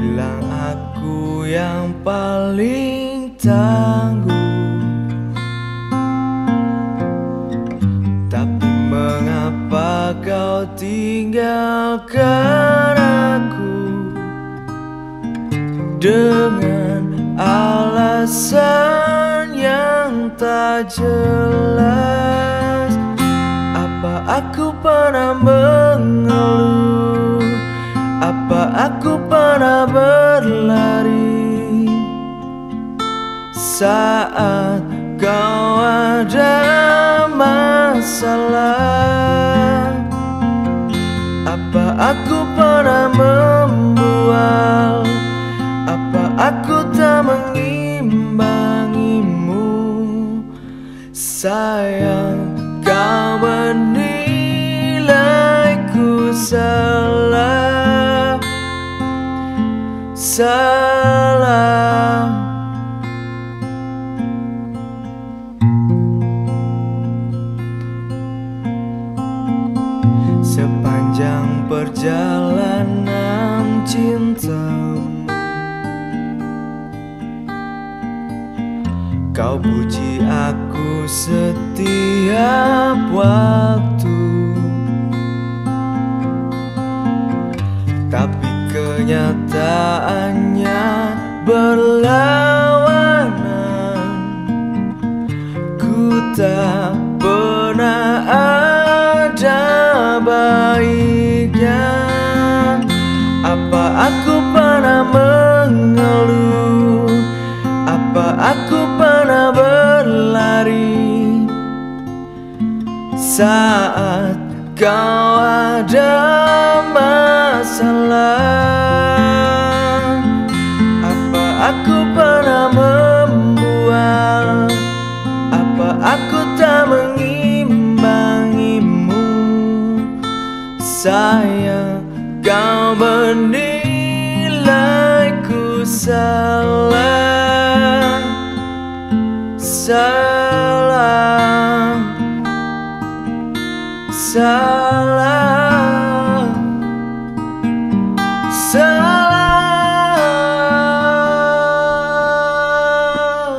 bilang aku yang paling tangguh, tapi mengapa kau tinggalkan aku dengan alasan yang tak jelas? Apa aku pernah mengeluh? Apa aku pernah berlari saat kau ada masalah? Apa aku pernah membual? Apa aku tak mengimbangimu? Sayang, kau menilaiku salah. Sepanjang perjalanan cintamu, kau puji aku setiap waktu, tapi kenyataannya berlawanan. Ku tak pernah ada baiknya. Apa aku pernah mengeluh? Apa aku pernah berlari saat kau ada masalah? Apa aku pernah membual? Apa aku tak mengimbangimu? Sayang, kau menilaiku salah. Salah, salah, salah.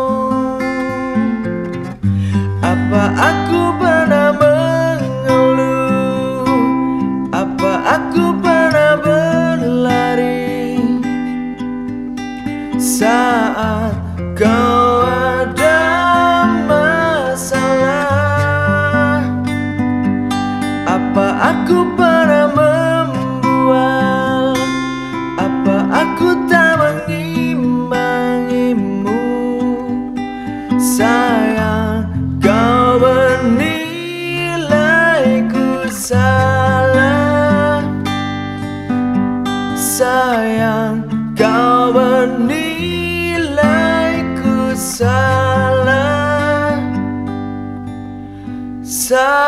Apa aku pernah mengeluh? Apa aku pernah berlari saat kau ada masalah? Apa aku pernah membual? Apa aku tak mengimbangimu? Sayang, kau menilaiku salah. Sayang, kau menilaiku salah. Salah.